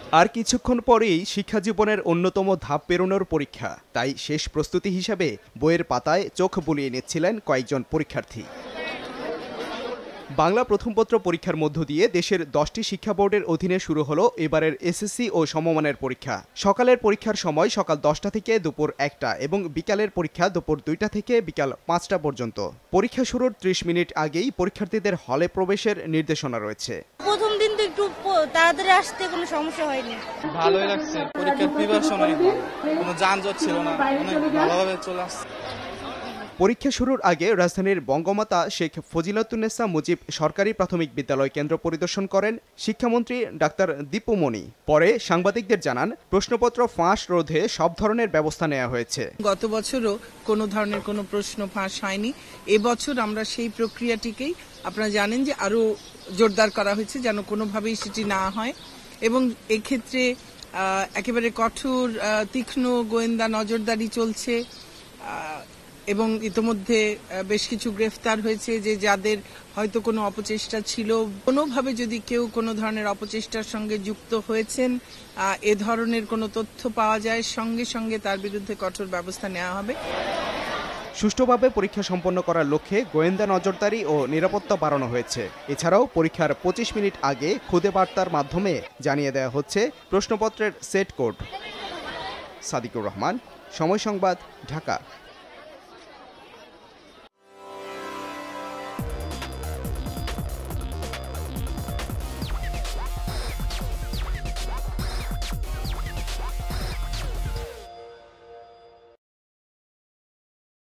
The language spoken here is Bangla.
আর কিছুক্ষণ পরেই শিক্ষা জীবনের অন্যতম ধাপ পেরোনোর পরীক্ষা। তাই শেষ প্রস্তুতি হিসাবে বইয়ের পাতায় চোখ বুলিয়ে নিচ্ছিলেন কয়েকজন পরীক্ষার্থী। বাংলা প্রথম পত্র পরীক্ষার মধ্য দিয়ে দেশের 10টি শিক্ষা বোর্ডের অধীনে শুরু হলো এবারের এসএসসি ও সমমানের পরীক্ষা। সকালের পরীক্ষার সময় সকাল 10টা থেকে দুপুর 1টা এবং বিকালের পরীক্ষা দুপুর 2টা থেকে বিকাল 5টা পর্যন্ত। পরীক্ষা শুরুর 30 মিনিট আগেই পরীক্ষার্থীদের হলে প্রবেশের নির্দেশনা রয়েছে। প্রথম দিন তো একটু তাড়াতাড়ি আসতে কোনো সমস্যা হয়নি। ভালোই লাগছে, পরীক্ষার প্রিপারেশন অনেক ভালো, কোনো যানজট ছিল না, অনেক ভালোভাবে চলে আসছে। পরীক্ষা শুরুর আগে রাজধানীর বঙ্গমাতা শেখ ফজিলাতুন্নেসা মুজিব সরকারি প্রাথমিক বিদ্যালয় কেন্দ্র পরিদর্শন করেন শিক্ষামন্ত্রী ডাক্তার দীপু মনি। পরে সাংবাদিকদের জানান, প্রশ্নপত্র ফাঁস রোধে সব ধরনের ব্যবস্থা নেওয়া হয়েছে। গত বছরও কোনো ধরনের কোনো প্রশ্ন ফাঁস হয়নি। এবছর আমরা সেই প্রক্রিয়াটিকেই আপনারা জানেন যে আরো জোরদার করা হয়েছে, যেন কোনোভাবেই সেটি না হয়। এবং এক্ষেত্রে একেবারে কঠোর তীক্ষ্ণ গোয়েন্দা নজরদারি চলছে এবং ইতোমধ্যে বেশ কিছু গ্রেফতার হয়েছে যে যাদের হয়তো কোনো অপচেষ্টা ছিল। কোনোভাবে যদি কেউ কোনো ধরনের অপচেষ্টার সঙ্গে যুক্ত হয়েছেন, এ ধরনের কোনো তথ্য পাওয়া যায়, সঙ্গে সঙ্গে তার বিরুদ্ধে কঠোর ব্যবস্থা নেওয়া হবে। সুষ্ঠুভাবে পরীক্ষা সম্পন্ন করার লক্ষ্যে গোয়েন্দা নজরদারি ও নিরাপত্তা বাড়ানো হয়েছে। এছাড়াও পরীক্ষার 25 মিনিট আগে খুদে বার্তার মাধ্যমে জানিয়ে দেওয়া হচ্ছে প্রশ্নপত্রের সেট কোড। সাদিকুর রহমান, সময় সংবাদ, ঢাকা।